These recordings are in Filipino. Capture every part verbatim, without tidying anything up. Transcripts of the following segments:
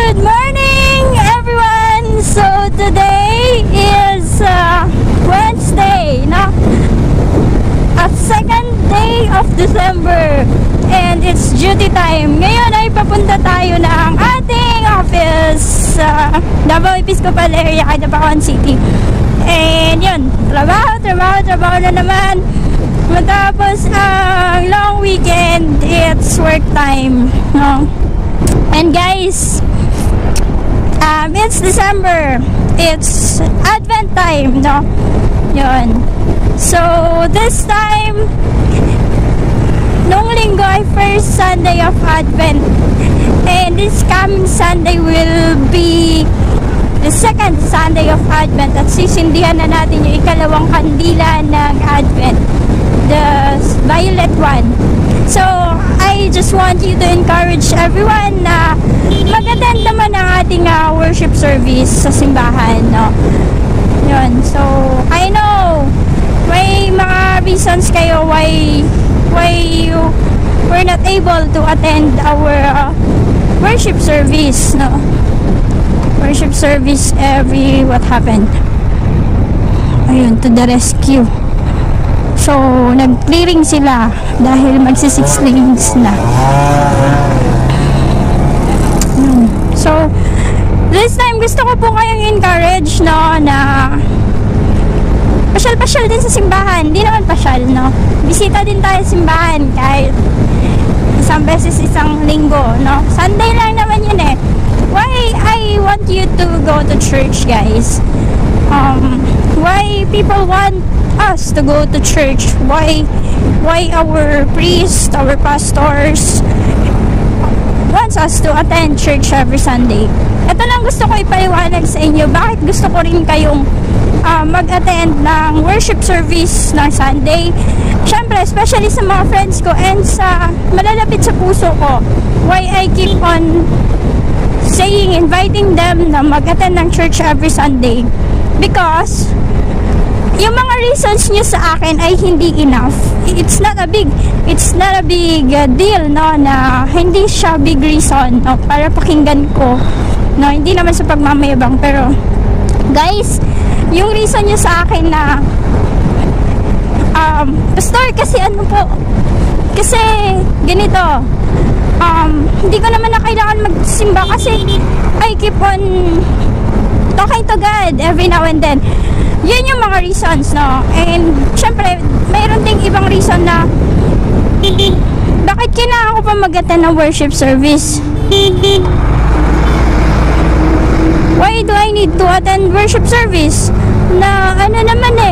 Good morning, everyone! So, today is uh, Wednesday, no? A second day of December. And it's duty time. Ngayon ay papunta tayo ng ating office sa uh, Davao Episcopal Area, Dabawan City. And yun, trabaho, trabaho, trabaho na naman. Matapos ang uh, long weekend, it's work time, no? And guys, um, it's December. It's Advent time, no? Yun. So, this time, nung linggo ay first Sunday of Advent. And this coming Sunday will be the second Sunday of Advent. At sisindihan na natin yung ikalawang kandila ng Advent, the violet one. So, I just want you to encourage everyone na mag-attend naman ang ating uh, worship service sa simbahan, no? Yun. So, I know may mga reasons kayo why why you were not able to attend our uh, worship service, no? Worship service every what happened. Ayun, to the rescue. So, nag-clearing sila dahil magsi-six lanes na. Hmm. So, this time gusto ko po kayong encourage, no, na pasyal-pasyal din sa simbahan. Hindi naman pasyal, no? Bisita din tayo sa simbahan kahit isang beses isang linggo, no? Sunday lang naman yun eh. Why I want you to go to church, guys? Um, why people want us to go to church? Why why our priests, our pastors wants us to attend church every Sunday? Ito lang gusto ko ipaliwanag sa inyo. Bakit gusto ko rin kayong uh, mag-attend ng worship service ng Sunday? Siyempre, especially sa mga friends ko and sa malalapit sa puso ko. Why I keep on saying, inviting them na mag-attend ng church every Sunday? Because yung mga reasons niyo sa akin ay hindi enough. It's not a big it's not a big uh, deal, no, na hindi siya big reason, no, para pakinggan ko, no, hindi naman sa pagmamayabang. Pero guys, yung reason niyo sa akin na um, pastor, kasi ano po, kasi ganito, um, hindi ko naman na kailangan magsimba kasi I keep on talking to God every now and then. Yun yung mga reasons, no? And syempre, mayroon ding ibang reason na bakit kailangan ko pa mag-attend ng worship service? Why do I need to attend worship service? Na ano naman eh,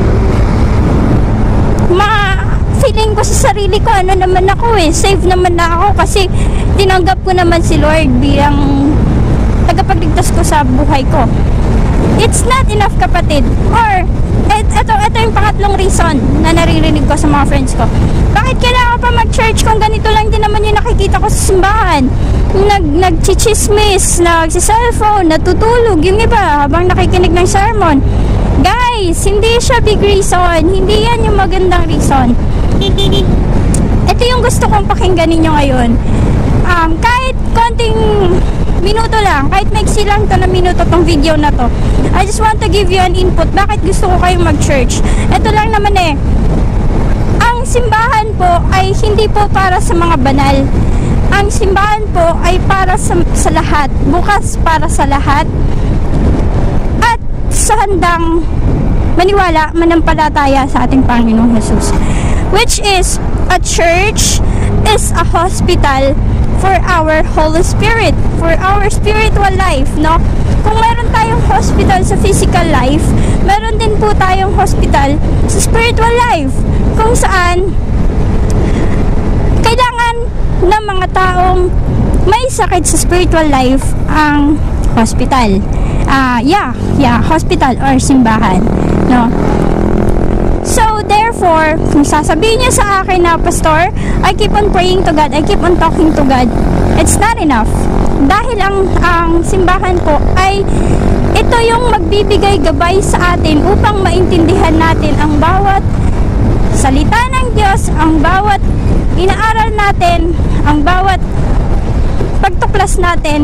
ma-feeling ko sa sarili ko, ano naman ako eh, safe naman na ako kasi tinanggap ko naman si Lord bilang tagapagligtas ko sa buhay ko. It's not enough, kapatid. Or, et, eto, eto yung pangatlong reason na naririnig ko sa mga friends ko. Bakit kailangan pa mag-church kung ganito lang din naman yung nakikita ko sa simbahan? Nag, nag-chichismis, nag-cellphone, natutulog yung iba habang nakikinig ng sermon. Guys, hindi siya big reason. Hindi yan yung magandang reason. Ito yung gusto kong pakinggan ninyo ngayon. Um, kahit konting minuto lang, kahit maiksi lang to na minuto tong video na to, I just want to give you an input. Bakit gusto ko kayong mag-church? Ito lang naman eh, ang simbahan po ay hindi po para sa mga banal. Ang simbahan po ay para sa, sa lahat, bukas para sa lahat, at sa handang maniwala, manampalataya sa ating Panginoong Jesus, which is a church is a hospital for our Holy Spirit, for our spiritual life, no? Kung meron tayong hospital sa physical life, meron din po tayong hospital sa spiritual life, kung saan kailangan ng mga taong may sakit sa spiritual life ang hospital. Ah, uh, yeah, yeah, hospital or simbahan, no? So, therefore, kung sasabihin niyo sa akin na, Pastor, I keep on praying to God, I keep on talking to God, it's not enough. Dahil ang, ang simbahan po ay ito yung magbibigay gabay sa atin upang maintindihan natin ang bawat salita ng Diyos, ang bawat inaaral natin, ang bawat pagtuklas natin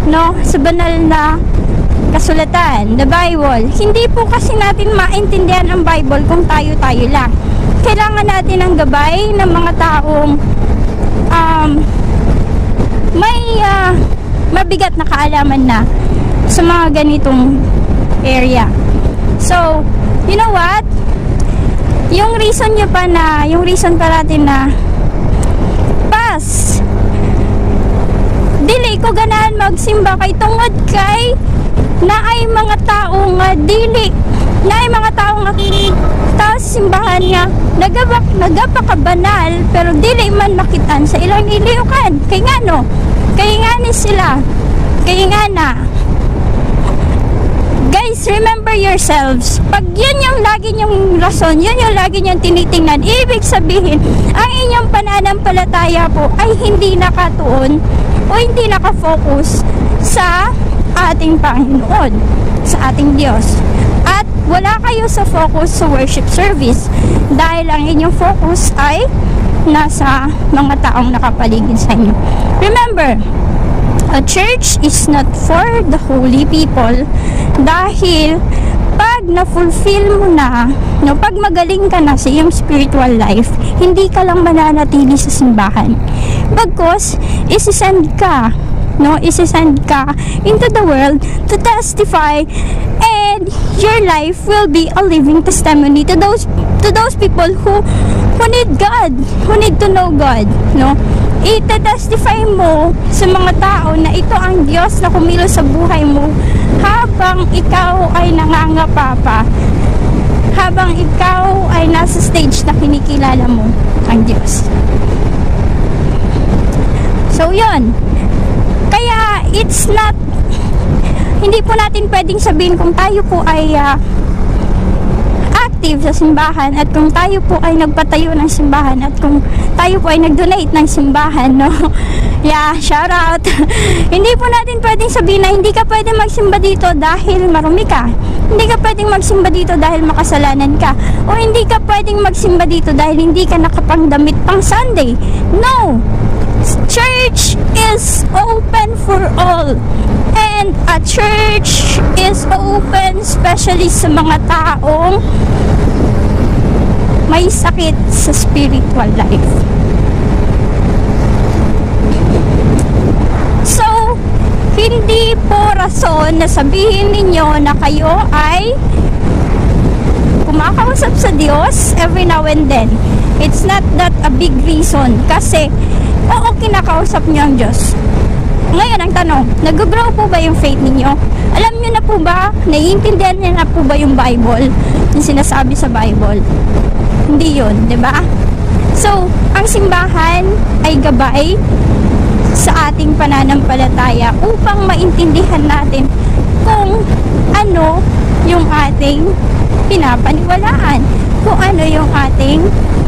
no, sa banal na kasulatan, the Bible. Hindi po kasi natin maintindihan ang Bible kung tayo-tayo lang. Kailangan natin ang gabay ng mga taong um, may uh, mabigat na kaalaman na sa mga ganitong area. So, you know what? Yung reason nyo pa na, yung reason pa natin na pas, dili ko ganahan magsimba kay tungod kay na ay mga tao nga dili, na ay mga tao nga tao sa simbahan nga nagabak, nagapakabanal pero dili man makitan sa ilang iliukan. Kay nga no, kay nga ni sila, kay nga na. Guys, remember yourselves. Pag yun yung lagi nyong rason, yun yung lagi nyong tinitingnan, ibig sabihin, ang inyong pananampalataya po ay hindi nakatuon o hindi nakafocus sa ating Panginoon, sa ating Diyos. At wala kayo sa focus sa worship service dahil ang inyong focus ay nasa mga taong nakapaligid sa inyo. Remember, a church is not for the holy people dahil pag na-fulfill mo na, no, pag magaling ka na sa iyong spiritual life, hindi ka lang mananatili sa simbahan. Bagkus, isisend ka, no, isisend ka into the world to testify, and your life will be a living testimony to those to those people who who need God, who need to know God, no. Ite-testify mo sa mga tao na ito ang Diyos na kumilos sa buhay mo habang ikaw ay nangangapapa, habang ikaw ay nasa stage na kinikilala mo ang Diyos. So yun, kaya it's not, hindi po natin pwedeng sabihin kung tayo po ay uh, active sa simbahan at kung tayo po ay nagpatayo ng simbahan at kung tayo po ay nag-donate ng simbahan, no? Yeah, shout out. Hindi po natin pwedeng sabihin na hindi ka pwedeng magsimba dito dahil marumi ka. Hindi ka pwedeng magsimba dito dahil makasalanan ka. O hindi ka pwedeng magsimba dito dahil hindi ka nakapangdamit pang Sunday. No! Church is open for all. And a church is open especially sa mga taong may sakit sa spiritual life. So, hindi po rason na sabihin ninyo na kayo ay kumakausap sa Diyos every now and then. It's not that a big reason kasi oo, kinakausap niyo ang Diyos. Ngayon, ang tanong, nag-grow po ba yung faith ninyo? Alam niyo na po ba, naiintindihan niyo na po ba yung Bible? Yung sinasabi sa Bible? Hindi yun, di ba? So, ang simbahan ay gabay sa ating pananampalataya upang maintindihan natin kung ano yung ating pinapaniwalaan, kung ano yung ating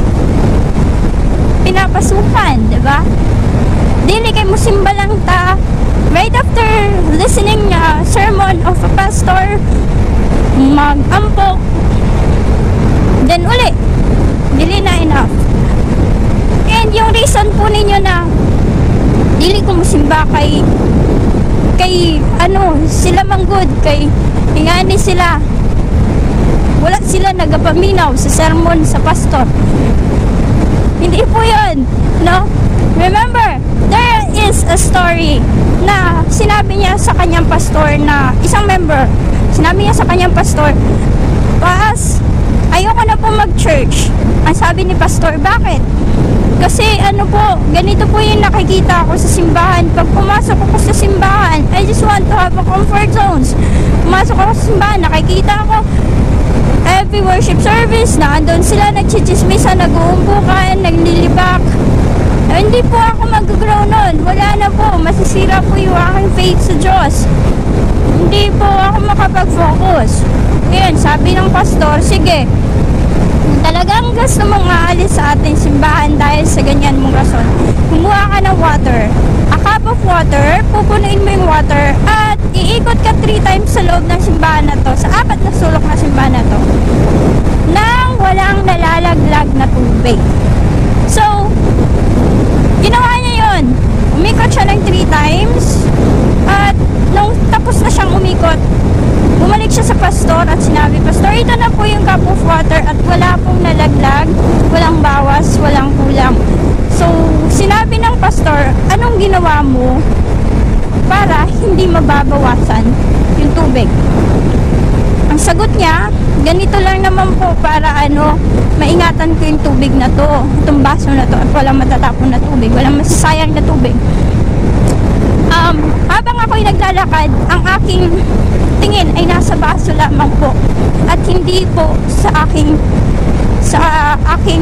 pinapasukan, di ba? Dili kay mo simba lang ta right after listening uh, sermon of a pastor, mag-ampok, then uli, dili na enough. And yung reason po ninyo na dili ko musimba kay kay ano, sila manggod, kay ingani sila, wala sila nagapaminaw sa sermon sa pastor. Hindi po yun, no? Remember, there is a story na sinabi niya sa kanyang pastor na isang member, sinabi niya sa kanyang pastor, Paas, ayoko na po mag-church. Ang sabi ni pastor, bakit? Kasi ano po, ganito po yung nakikita ko sa simbahan. Pag pumasok ako sa simbahan, I just want to have a comfort zones. Pumasok ako sa simbahan, nakikita ko every worship service, na andun sila nagchichismisa, nag-uumbukan, naglilibak. Eh, hindi po ako mag-grow nun. Wala na po. Masisira po yung aking faith sa Diyos. Hindi po ako makapag-focus. Ngayon, sabi ng pastor, sige, kung talagang gusto mong aalis sa ating simbahan dahil sa ganyan mong rason, kumuha ka ng water. A cup of water, pupunuin mo yung water, at iikot ka three times sa loob ng simbahan na to, sa apat na sulok na simbahan na to, nang walang nalalaglag na tubig. So, ginawa niya yun. Umikot siya ng three times at tapos na siyang umikot, bumalik siya sa pastor at sinabi, "Pastor, ito na po yung cup of water at wala pong nalaglag, walang bawas, walang kulang." So, sinabi ng pastor, "Anong ginawa mo para hindi mababawasan yung tubig?" Ang sagot niya, "Ganito lang naman po para ano, maingatan ko yung tubig na to, itong baso na to, at walang matatapon na tubig, walang masasayang na tubig." Um, habang ako'y naglalakad, ang aking tingin ay nasa baso lamang po at hindi po sa aking sa aking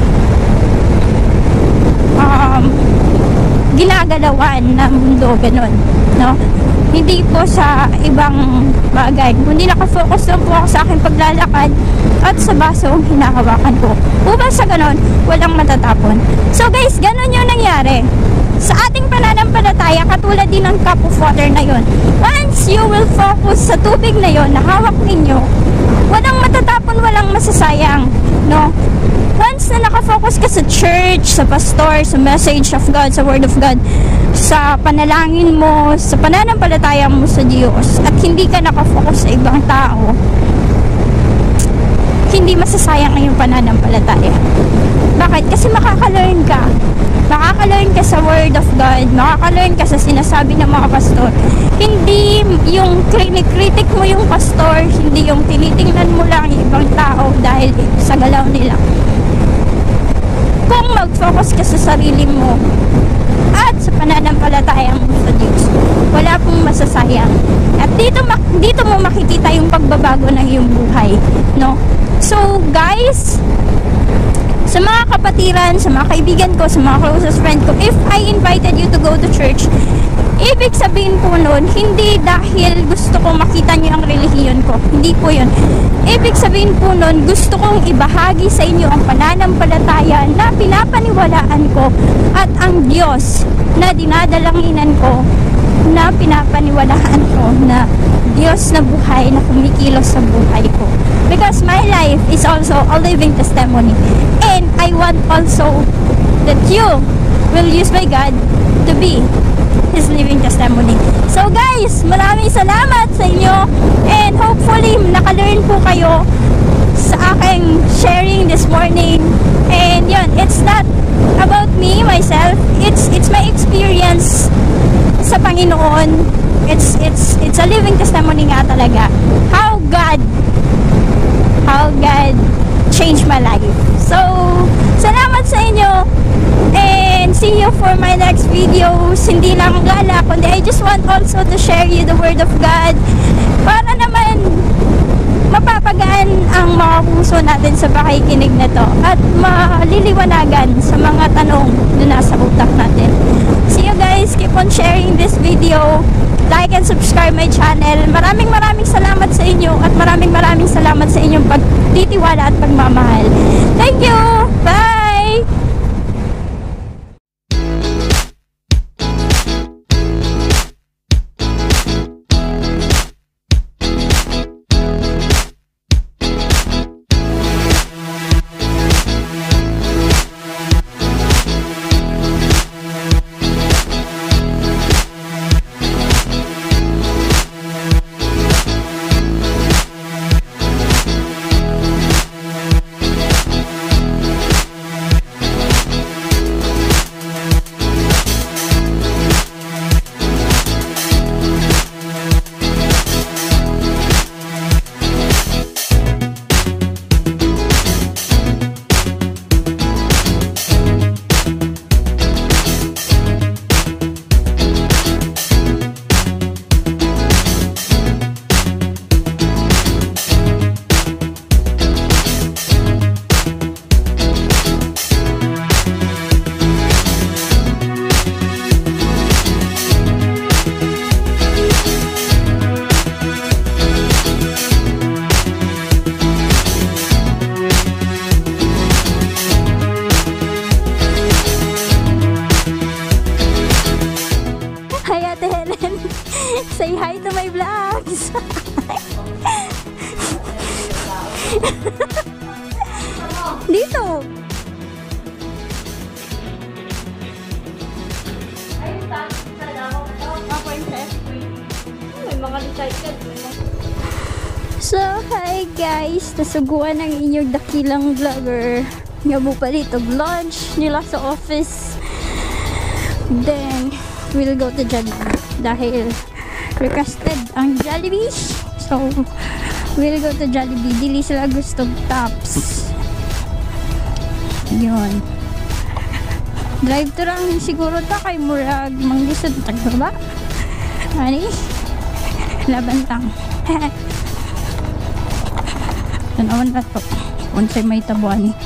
um, ginagalawan na mundo, ganun, no? Hindi po sa ibang bagay, kundi nakafocus lang po ako sa aking paglalakad at sa baso ang hinahawakan ko upang sa ganun walang matatapon. So guys, ganun yung nangyari sa ating pananampalataya, katulad din ng cup of water na yon. Once you will focus sa tubig na yon na hawak ninyo, walang matatapon, walang masasayang, no? Once na nakafocus ka sa church, sa pastor, sa message of God, sa word of God, sa panalangin mo, sa pananampalataya mo sa Diyos, at hindi ka nakafocus sa ibang tao, hindi masasayang ang iyong pananampalataya. Bakit? Kasi makaka-learn ka. Makaka-learn ka sa word of God, makaka-learn ka sa sinasabi ng mga pastor. Hindi yung kritik mo yung pastor, hindi yung tinitingnan mo lang yung ibang tao dahil sa galaw nila. Kung mag-focus ka sa sarili mo at sa pananampalataya mo sa Diyos, wala pong masasayang. At dito, dito mo makikita yung pagbabago ng iyong buhay, no? So guys, sa mga kapatiran, sa mga kaibigan ko, sa mga closest friend ko, if I invited you to go to church, ibig sabihin po nun, hindi dahil gusto kong makita niyo ang relihiyon ko. Hindi po yun. Ibig sabihin po nun, gusto kong ibahagi sa inyo ang pananampalataya na pinapaniwalaan ko at ang Diyos na dinadalanginan ko, na pinapaniwalaan ko, na Diyos na buhay, na kumikilos sa buhay ko. Because my life is also a living testimony. And I want also that you will use by God to be His living testimony. So guys, maraming salamat sa inyo. And hopefully, naka-learn po kayo sa aking sharing this morning. And yun, it's not about me, myself. It's it's my experience sa Panginoon. It's it's it's a living testimony nga talaga. How God how God changed my life. So, salamat sa inyo. And see you for my next videos. Hindi lang gala, kundi I just want also to share you the word of God para naman mapapagaan ang mga puso natin sa pakikinig na to at maliliwanagan sa mga tanong na nasa utak natin. See you guys. Keep on sharing this video. Like and subscribe my channel. Maraming maraming salamat sa inyo at maraming maraming salamat sa inyong pagtitiwala at pagmamahal. Thank you! Bye! Say hi to my vlogs. Dito. Ay, sa ako. Ako yung chef. May mga So, hi guys! Nasuguan ng inyong dakilang vlogger. Nga mo palitog lunch nila sa office. Then, we'll go to Jollibee. Dahil requested ang Jollibee. So, we'll go to Jollibee. Dili sila gustong tops. Yun. Drive to lang siguro ta kay murag manglisod tagbaba. Ani? Laban tang. Tanawan na to. Unsay may tabuan ni.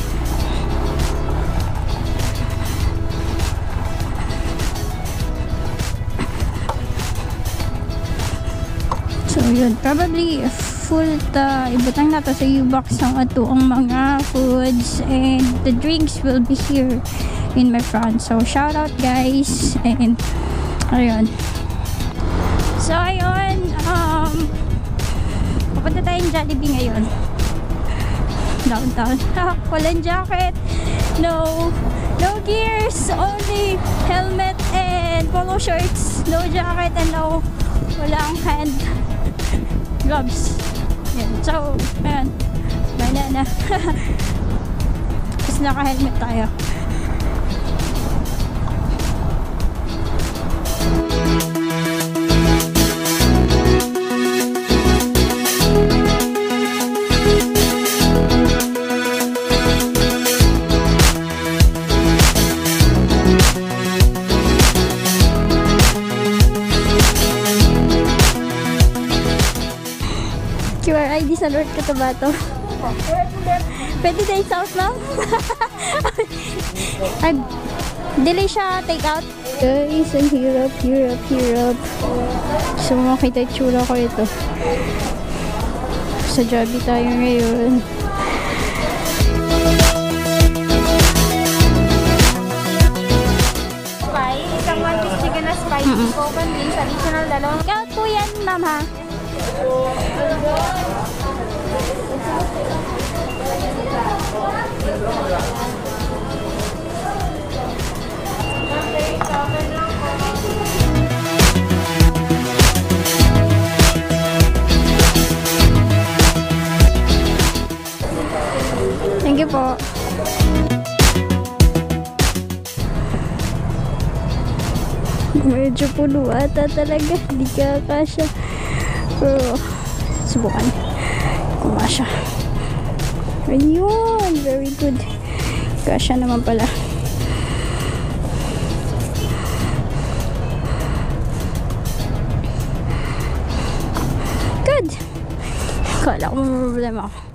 So yun, probably full ta ibutang na to sa U-box ng ato ang mga foods, and the drinks will be here in my front. So shout out guys, and ayun. So ayun, um pupunta tayong Jollibee ngayon. Downtown. Walang jacket, no no gears, only helmet and polo shirts. No jacket and no walang hand gloves. Yan. So, ayan. Banana. Tapos naka-helmet tayo. Q R I D sa North Cotabato. Pwede tayo south, ma'am? Delay siya, take out. Guys, ang hirap, hirap, hirap. So, makita yung tsura ko ito. Sa Jollibee tayo ngayon. Spice, isang one piece chicken na spicy, mm -hmm. Coke and drinks, additional dalawang. Ikaw po yan, ma'am, ha? Thank you po. Medyo puno ata talaga. Hindi ka kasya. Pero, subukan. Kumasya. Ayun. Very good. Kasya naman pala. Good. Kala ko may problema ako.